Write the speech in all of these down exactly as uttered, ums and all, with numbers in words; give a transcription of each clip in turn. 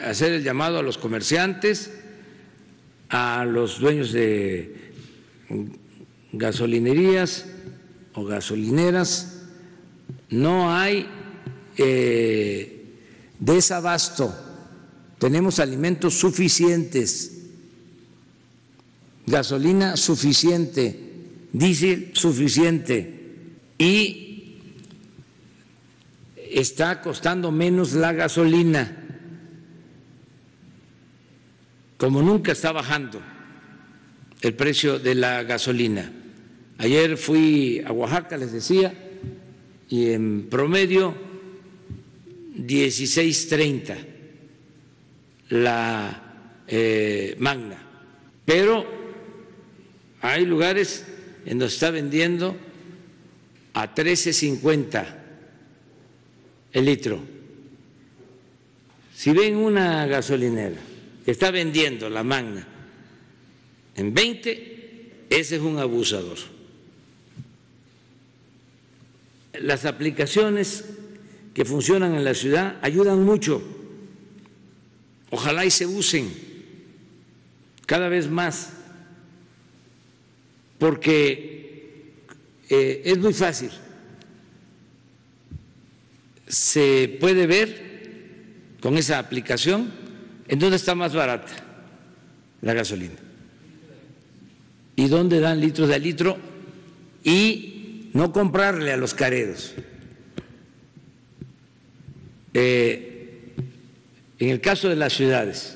hacer el llamado a los comerciantes, a los dueños de gasolinerías o gasolineras. No hay eh, desabasto, tenemos alimentos suficientes, gasolina suficiente, diésel suficiente, y está costando menos la gasolina, como nunca está bajando el precio de la gasolina. Ayer fui a Oaxaca, les decía, y en promedio dieciséis treinta la eh, magna, pero hay lugares en donde está vendiendo a trece cincuenta el litro. Si ven una gasolinera que está vendiendo la magna en veinte, ese es un abusador. Las aplicaciones que funcionan en la ciudad ayudan mucho. Ojalá y se usen cada vez más, porque eh, es muy fácil. Se puede ver con esa aplicación en dónde está más barata la gasolina y dónde dan litros de litro, y no comprarle a los careros. Eh, en el caso de las ciudades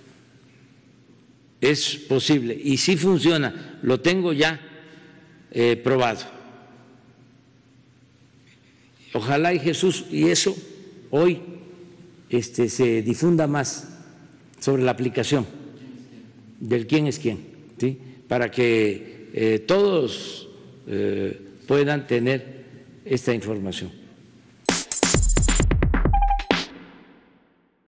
es posible y sí funciona, lo tengo ya eh, probado. Ojalá y Jesús, y eso hoy este, se difunda más sobre la aplicación del quién es quién, ¿sí? Para que eh, todos eh, puedan tener esta información.